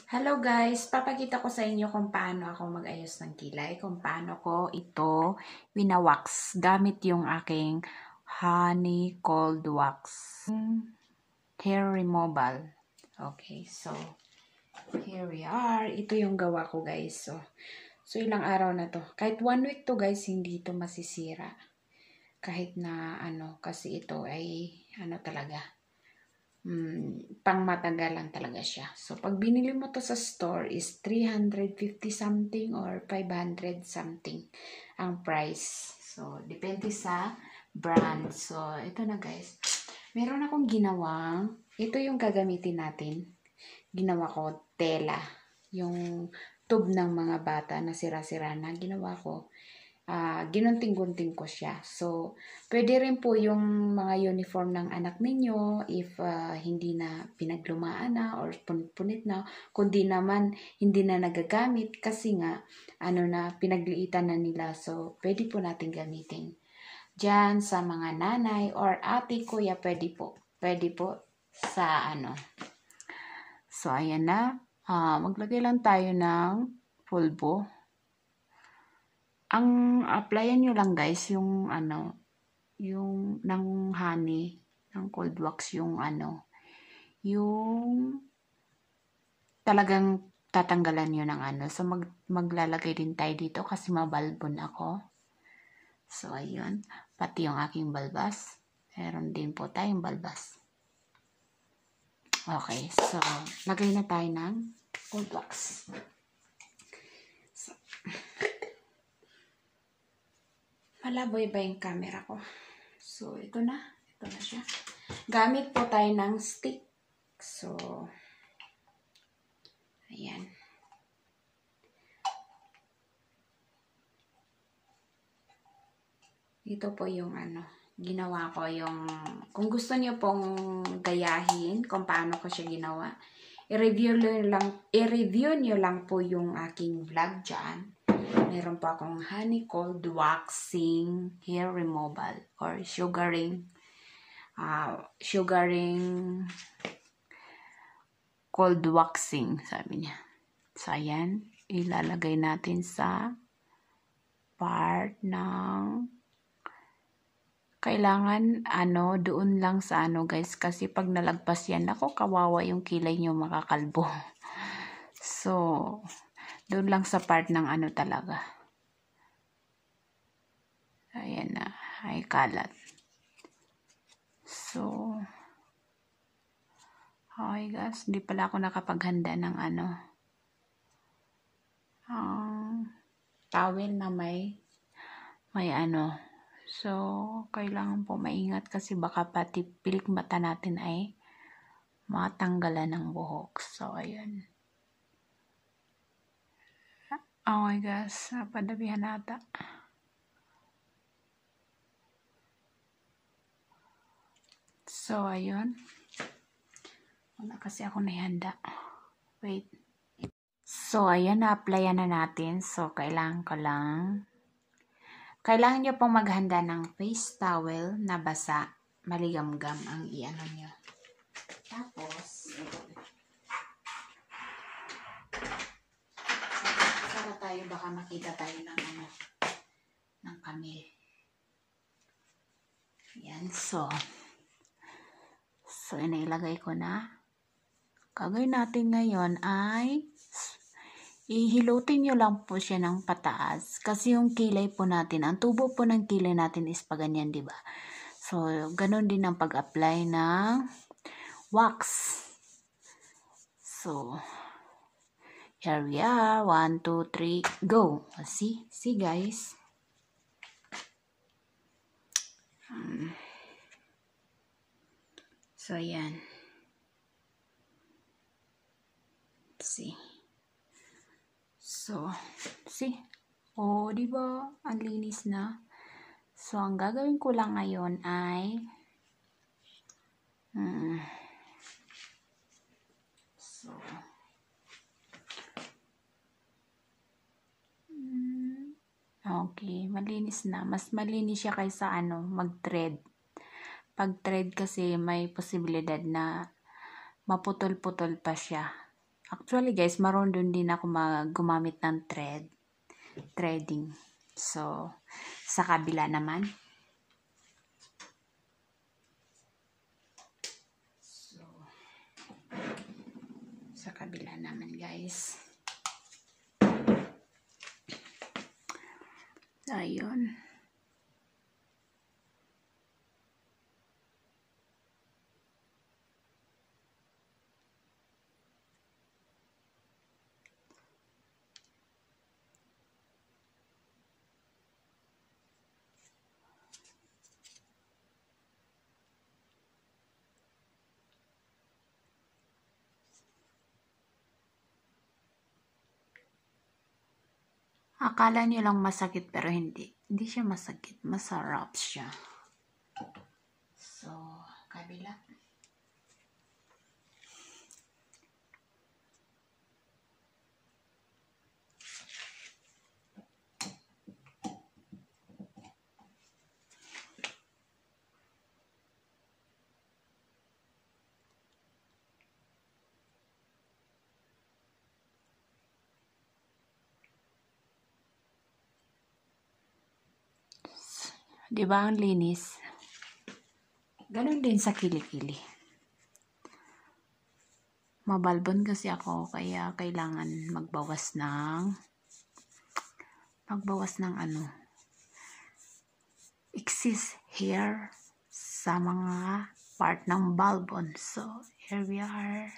Hello guys, papakita ko sa inyo kung paano ako mag-ayos ng kilay, kung paano ko ito winawax gamit yung aking Honey Cold Wax hair removal. Okay, so here we are. Ito yung gawa ko guys. So ilang araw na to. Kahit 1 week to guys, hindi ito masisira. Kahit na kasi ito ay talaga. Pang matagalan talaga siya. So, pag binili mo to sa store is 350 something or 500 something ang price. So, depende sa brand. So, ito na guys. Meron akong ginawang, ito yung gagamitin natin. Ginawa ko tela. Yung tube ng mga bata na sira-sira na ginawa ko. Ginunting-gunting ko siya. So, pwede rin po yung mga uniform ng anak ninyo if hindi na pinaglumaan na or punit-punit na, kundi naman hindi na nagagamit kasi nga na pinagliitan na nila. So, pwede po natin gamitin. Diyan sa mga nanay or ate, kuya, pwede po. Pwede po sa So, ayan na. Maglagay lang tayo ng pulbo. Ang applyan nyo lang guys, yung yung ng honey, ng cold wax, yung yung talagang tatanggalan nyo ng So, maglalagay din tayo dito kasi mabalbon ako. So, ayun. Pati yung aking balbas. Meron din po tayong balbas. Okay, so, lagay na tayo ng cold wax. So, malaboy ba yung camera ko? So, ito na siya. Gamit po tayo ng stick. So, ayan. Ito po yung ginawa ko yung, kung gusto niyo pong gayahin kung paano ko siya ginawa, i-review niyo lang po yung aking vlog dyan. Meron po akong honey cold waxing hair removal or sugaring cold waxing, sabi niya. So, ayan, ilalagay natin sa part ng kailangan doon lang sa guys, kasi pag nalagpas yan, ako kawawa yung kilay nyo makakalbo. So, doon lang sa part ng talaga. Ayan na, ay kalat. So, okay guys, hindi pala ako nakapaghanda ng towel na may So, kailangan po maingat kasi baka pati pilik mata natin ay matanggalan ng buhok. So, ayun. Oh my gosh, padabihan nata. So, ayun. Wala kasi ako naihanda. Wait. So, ayan, na-applyan na natin. So, kailangan nyo pong maghanda ng face towel na basa. Maligamgam ang nyo. Tapos, saka tayo, baka makita tayo ng kamil. Yan, so, inilagay ko na. Gagawin natin ngayon ay ihilutin nyo lang po siya ng pataas. Kasi yung kilay po natin, ang tubo po ng kilay natin is pa ganyan, diba? So, ganun din ang pag-apply ng wax. So, here we are. 1, 2, 3, go! See guys? So, ayan. See? So, see? Oh, diba? Ang linis na. So, ang gagawin ko lang ngayon ay okay, malinis na. Mas malinis siya kaysa mag-thread. Pag thread kasi may posibilidad na maputol-putol pa siya. Actually guys, marunong din ako gumamit ng threading. So, sa kabila naman. So, sa kabila naman guys. Ayun. Akala nyo lang masakit pero hindi. Hindi siya masakit. Masarap siya. So, kabila. Diba ang linis? Ganon din sa kilikili. Mabalbon kasi ako kaya kailangan magbawas ng excess hair sa mga part ng balbon. So, here we are.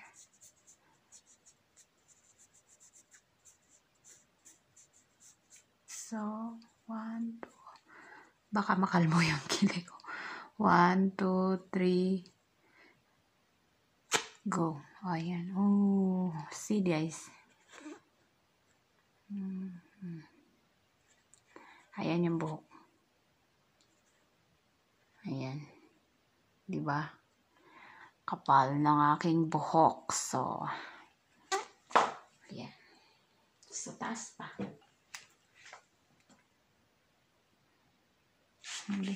So, 1, 2. Baka makalmo yung kilay ko. 1, 2, 3. Go. Ayan. Oh, see guys. Ayan yung buhok. Ayan. Diba? Kapal ng aking buhok. So, ayan. Sa taas pa. Okay.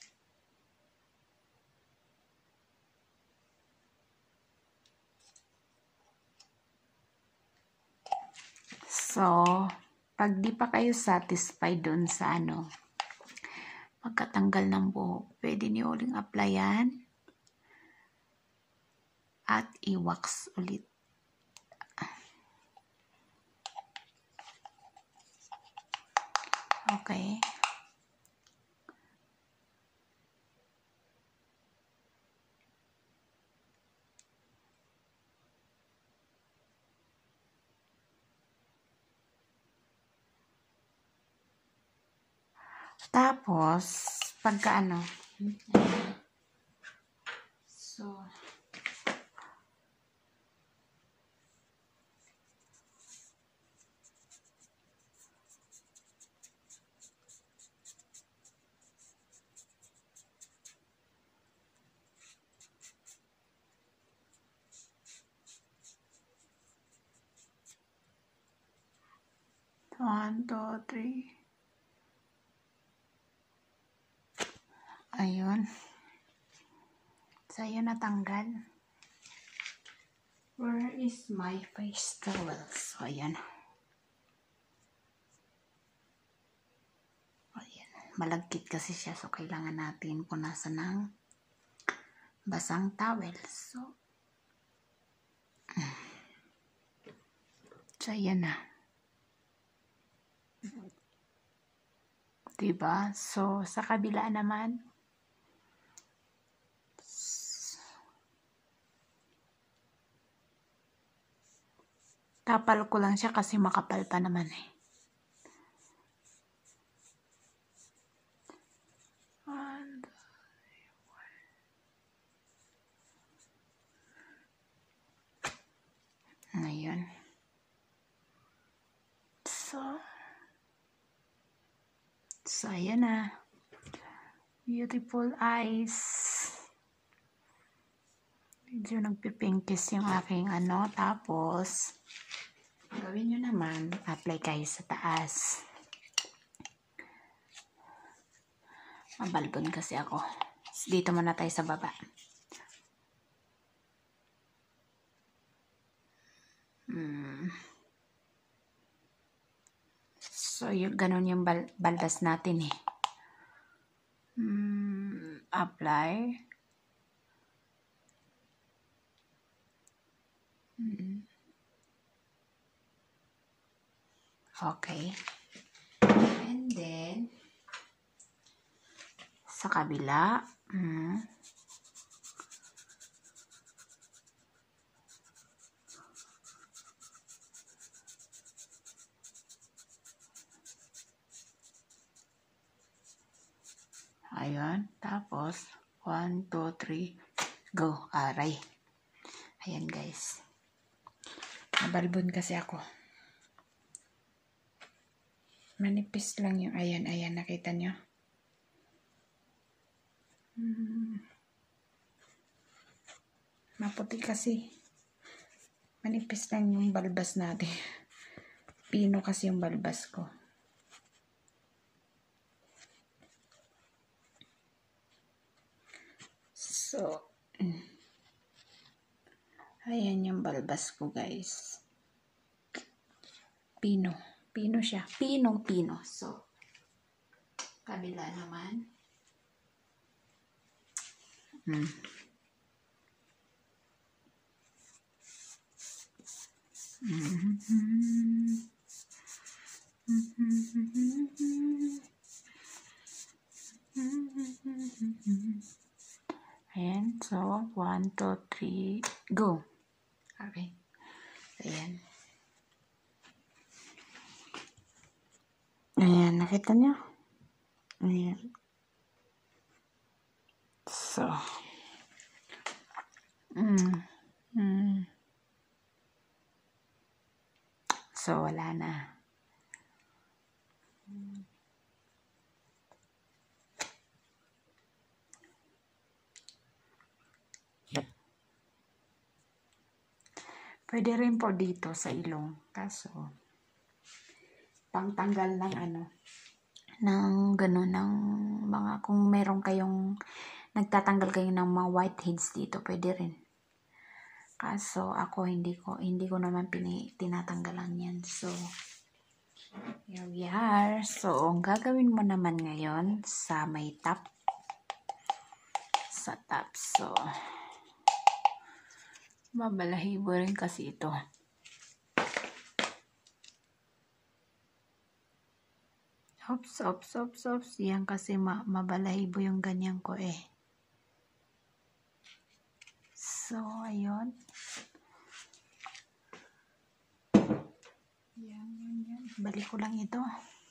So, pag di pa kayo satisfied dun sa pagkatanggal ng buhok, pwede niyo uling applyan at i-wax ulit. Okay. Tapos, pagka so, one, two, three. Ayun. So, ayun natanggal. Where is my face towel? So, ayan. Ayan. Malagkit kasi siya. So, kailangan natin punasan ng basang towel. So, ayan na. Diba? So, sa kabila naman, tapal ko lang siya kasi makapal pa naman eh. Ngayon. So, ayan na. Beautiful eyes. Medyo nagpipinkis yung aking Tapos, gawin nyo naman, apply kayo sa taas. Mabalbon kasi ako. Dito muna tayo sa baba. So, ganun yung balbas natin eh. Apply. Okay. And then, sa kabila, ayun, tapos 1, 2, 3, go, aray. Ayan guys, nabalbon kasi ako, manipis lang yung, ayan, nakita nyo? Maputi kasi, manipis lang yung balbas natin. Pino kasi yung balbas ko. So, ayan yung balbas ko guys. Pino siya. Pino. So, kabila naman. Ayan, so 1, 2, 3, go. Okay. Ayan. Ayan, nakita nyo? Ayan. So, so wala na. Pwede rin po dito sa ilong. Kaso, pangtanggal ng ng gano'n, ng mga, kung meron kayong, nagtatanggal kayo ng mga whiteheads dito, pwede rin. Kaso, ako hindi ko naman tinatanggalan yan. So, here we are. So, ang gagawin mo naman ngayon sa may top, sa top. So, mabalahibo rin kasi ito. Oops. Yan kasi mabalahibo yung ganyan ko eh. So, ayun. Yan. Balik ko lang ito.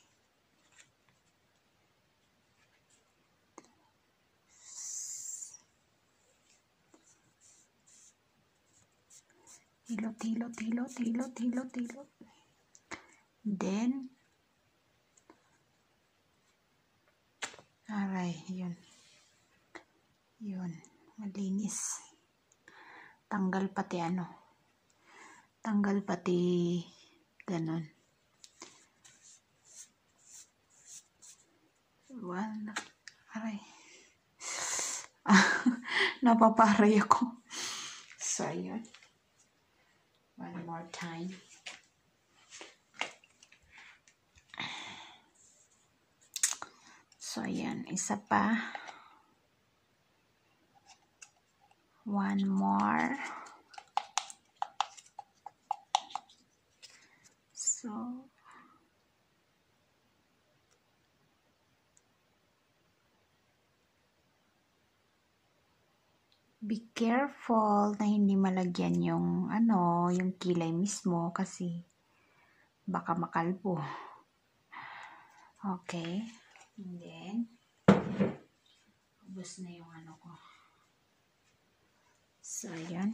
Hilot. Then, aray, yun. Malinis. Tanggal pati ganun. Wala. Aray. Napaparay ako. So, ayun. One more time. So, ayan. Isa pa. One more. So, be careful na hindi malagyan yung yung kilay mismo kasi baka makalbo. Okay. And then, ubos na yung ko. So, ayan.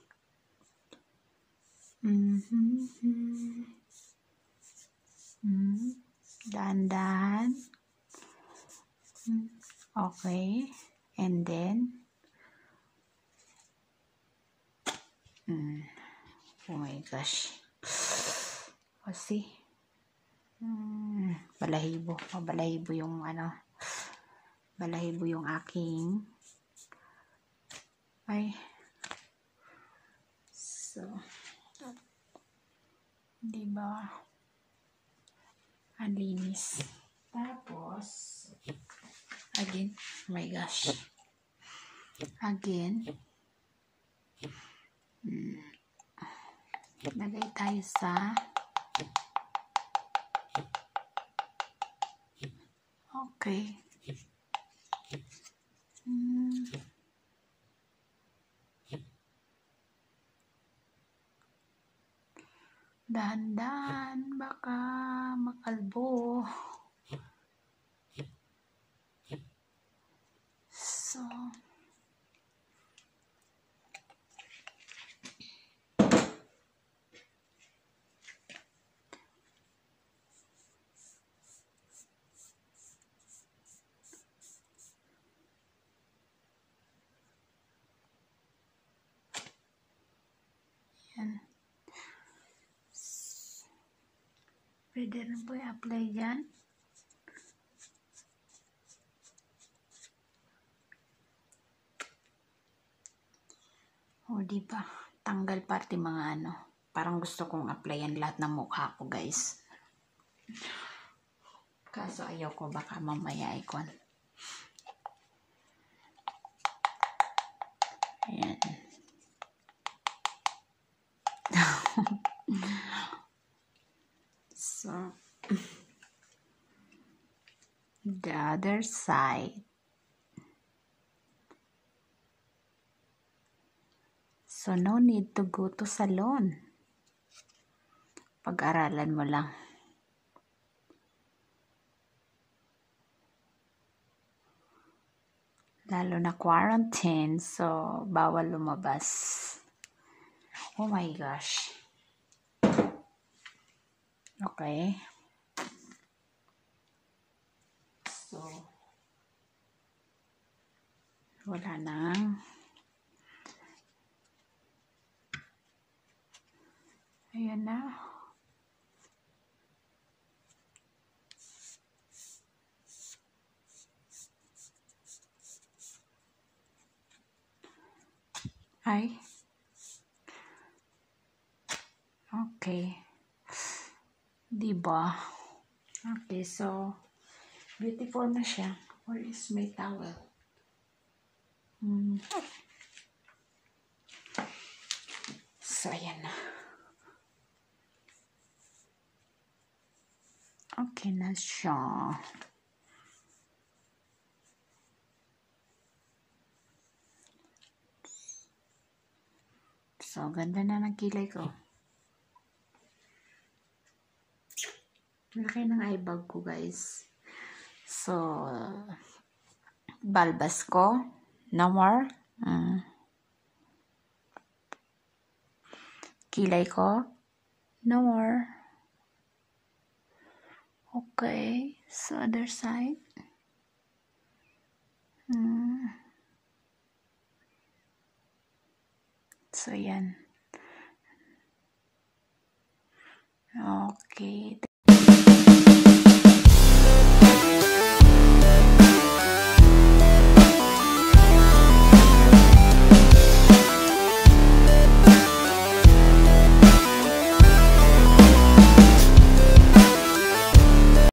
Dahan-dahan. Okay. And then, oh my gosh. Kasi, balahibo yung balahibo yung aking, so, diba? Ang linis. Tapos, again, oh my gosh. Again, lagay tayo sa okay. Dahan-dahan, baka makalbo. So, yan. Pwede rin po i-apply dyan. O, diba? Tanggal pati mga ano. Parang gusto kong applyan lahat ng mukha ko, guys. Kaso ayaw ko baka mamaya ikon. Ayan. So, the other side. So, no need to go to salon. Pag-aralan mo lang. Lalo na quarantine, so bawal lumabas. Oh my gosh. Okay. So, wala nang. Ayan na. Ay. Okay. Diba? Okay, so, beautiful na siya. Where is my towel? So, ayan na. Okay na siya. So, ganda na ng kilay ko. Laki ng eyebag ko, guys. So, balbas ko. No more. Kilay ko. No more. Okay. So, other side. So, yan. Okay.